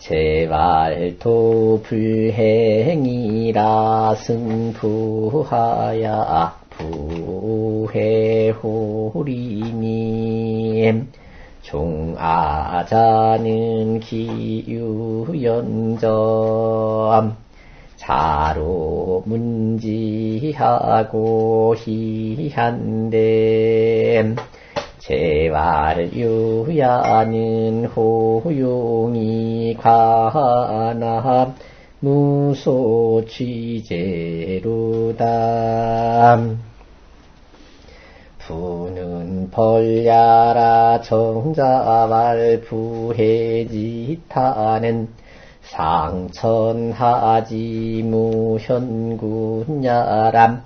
제발도 불행이라 승부하야 부해호리니 종아자는 기유연점 자로 문지하고 희한데 제발 유야는 호용이 관하 무소취제로다. 부는 벌야라 정자발 부해지타는 상천하지 무현군야람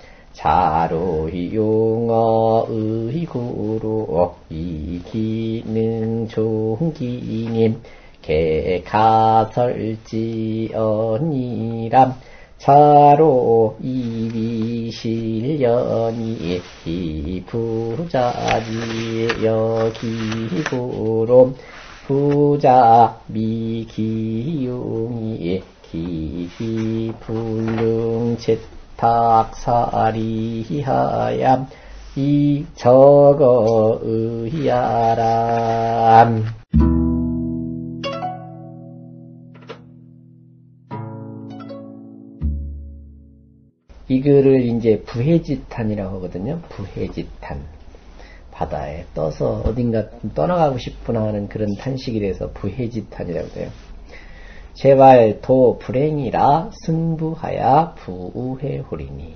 자로용어의구로 이기능 종기님 개가설지언이람 자로 이비실연이 부자지 여기구로 부자 미기용이 기불능채탁사리하얌 이 저거 의야람. 이 글을 이제 부해지탄이라고 하거든요. 부해지탄. 바다에 떠서 어딘가 떠나가고 싶구나 하는 그런 탄식이 돼서 부해지탄이라고 해요. 제발 도 불행이라 승부하야 부해호리니.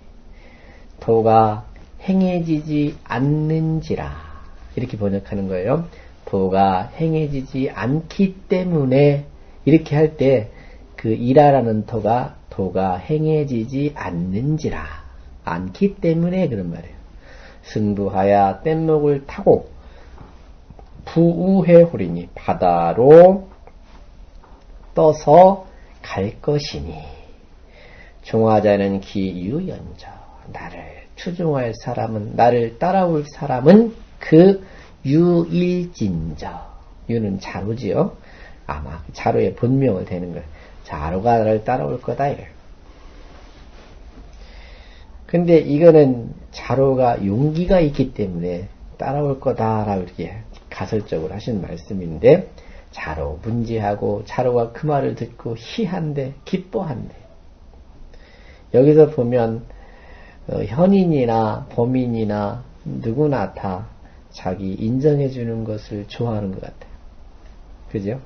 도가 행해지지 않는지라. 이렇게 번역하는 거예요. 도가 행해지지 않기 때문에 이렇게 할 때 그 이라라는 도가 행해지지 않는지라. 않기 때문에 그런 말이에요. 승부하야 뗏목을 타고 부해호리니 바다로 떠서 갈 것이니 종화자는 기유연저 나를 추종할 사람은 나를 따라올 사람은 그 유일진저 유는 자루지요. 아마 자루의 본명을 대는 거예요. 자루가 나를 따라올 거다 이래요. 근데 이거는 자루가 용기가 있기 때문에 따라올 거다라고 이렇게 가설적으로 하신 말씀인데 자루 문지하고 자루가 그 말을 듣고 희한데 기뻐한대. 여기서 보면 현인이나 범인이나 누구나 다 자기 인정해 주는 것을 좋아하는 것 같아요. 그죠?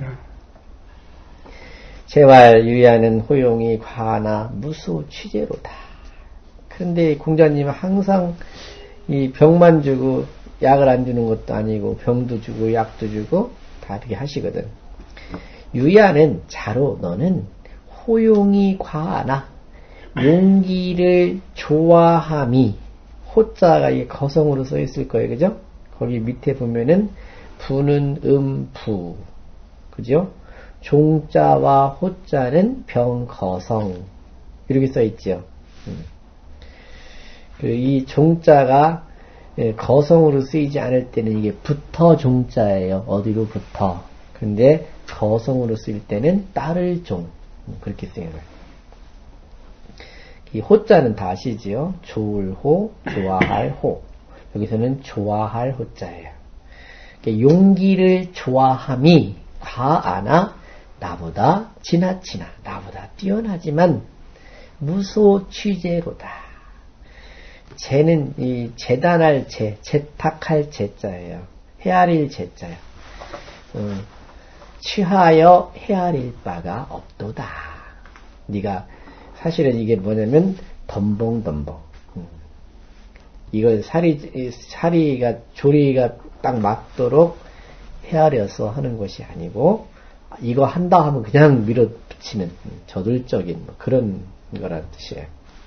제발 유야는 호용이 과하나 무수 취재로다. 그런데 공자님은 항상 이 병만 주고 약을 안 주는 것도 아니고 병도 주고 약도 주고 다 이렇게 하시거든. 유야는 자로 너는 호용이 과하나 용기를 좋아함이 호자가 이게 거성으로 써 있을 거예요. 그죠? 거기 밑에 보면은 부는 부. 그죠? 종자와 호자는 병거성. 이렇게 써 있죠. 이 종자가 거성으로 쓰이지 않을 때는 이게 붙어 종자예요. 어디로 붙어. 근데 거성으로 쓰일 때는 따를 종. 그렇게 쓰여요. 이 호자는 다 아시지요? 좋을 호, 좋아할 호. 여기서는 좋아할 호자예요. 용기를 좋아함이 과하나 나보다 지나치나 나보다 뛰어나지만 무소 취재로다. 재는 이 재단할 재, 재탁할 재자예요. 헤아릴 재자예요. 취하여 헤아릴 바가 없도다. 네가 사실은 이게 뭐냐면 덤벙. 이걸 사리가 조리가 딱 맞도록 헤아려서 하는 것이 아니고 이거 한다 하면 그냥 밀어붙이는 저돌적인 그런 거라는 뜻이에요.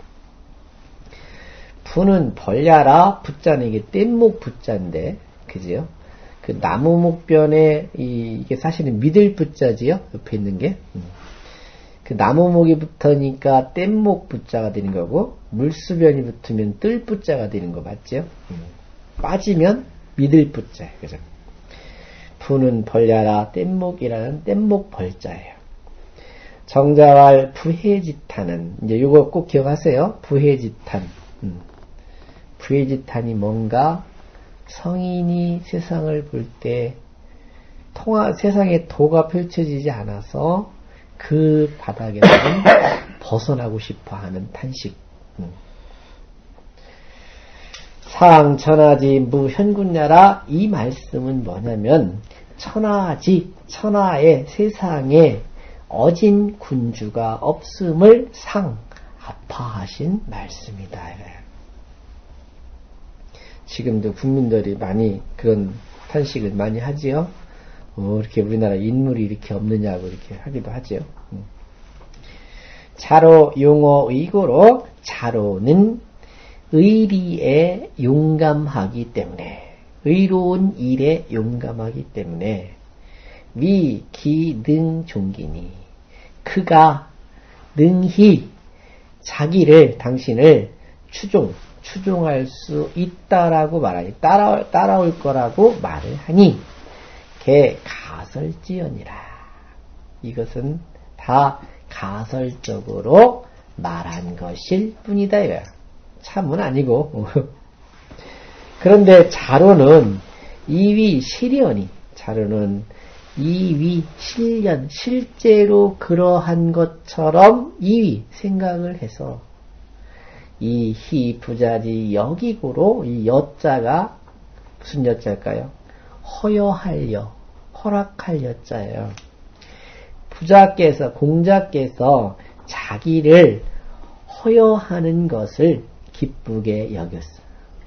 부는 벌야라 부자는 이게 뗏목 부자인데 그지요? 그 나무목변에 이게 사실은 믿을 부자지요? 옆에 있는 게. 그 나무목이 붙으니까 뗏목 부자가 되는 거고 물수변이 붙으면 뜰 부자가 되는 거 맞죠? 빠지면 믿을 부자. 그죠? 부는 벌야라 뗏목이라는 뗏목 벌자예요. 정자왈 부해지탄은 이제 이거 꼭 기억하세요. 부해지탄. 부해지탄이 뭔가 성인이 세상을 볼 때 세상에 도가 펼쳐지지 않아서 그 바닥에서는 벗어나고 싶어 하는 탄식. 사항 천하지 무현군야라 이 말씀은 뭐냐면 천하의 세상에 어진 군주가 없음을 아파하신 말씀이다. 지금도 국민들이 많이 그런 탄식을 많이 하지요. 이렇게 우리나라 인물이 이렇게 없느냐고 이렇게 하기도 하지요. 자로 용어 의고로 자로는 의리에 용감하기 때문에 의로운 일에 용감하기 때문에 위기능 종기니 그가 능히 당신을 추종할 수 있다라고 말하니 따라올 거라고 말을 하니 개 가설지연이라. 이것은 다 가설적으로 말한 것일 뿐이다. 이거야. 참은 아니고. 그런데 자로는 자로는 실제로 그러한 것처럼 생각을 해서 이 희 부자지 여기고로 이 여자가 무슨 여자일까요? 허락할 여자예요. 공자께서 자기를 허여하는 것을 기쁘게 여겼어요.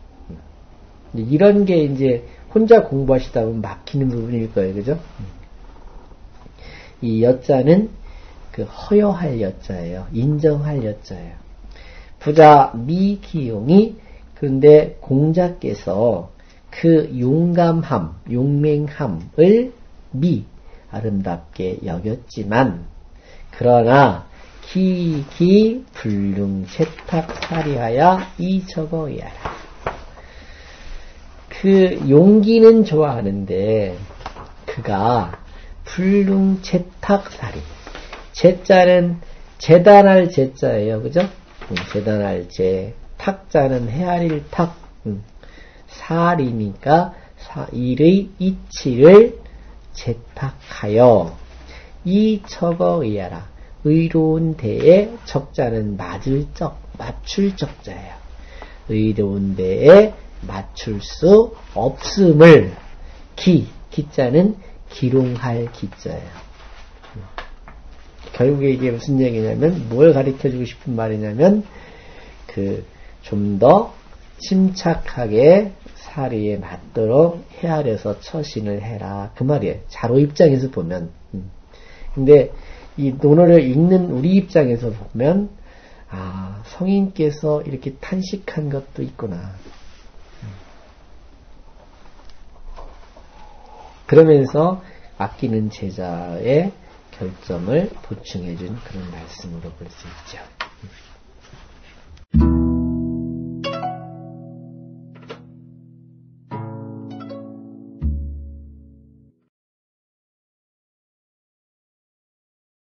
이런 게 이제 혼자 공부하시다 보면 막히는 부분일 거예요. 그죠? 이 여자는 그 허여할 여자예요. 인정할 여자예요. 부자 미기용이 그런데 공자께서 그 용맹함을 아름답게 여겼지만 그러나 기기 불능채탁사리하여 이적어야라. 그 용기는 좋아하는데 그가 불능채탁사리 제자는 재단할 제자예요. 그죠? 재단할 제 탁자는 헤아릴 탁 사리니까 일의 이치를 채탁하여 이적어의하라. 의로운 데에 적자는 맞출 적자예요. 의로운 데에 맞출 수 없음을 기자는 기롱할 기자예요. 결국에 이게 무슨 얘기냐면 뭘 가르쳐주고 싶은 말이냐면 좀 더 침착하게 사리에 맞도록 헤아려서 처신을 해라. 그 말이에요. 자로 입장에서 보면. 근데 이 논어를 읽는 우리 입장에서 보면 성인께서 이렇게 탄식한 것도 있구나. 그러면서 아끼는 제자의 결점을 보충해준 그런 말씀으로 볼 수 있죠.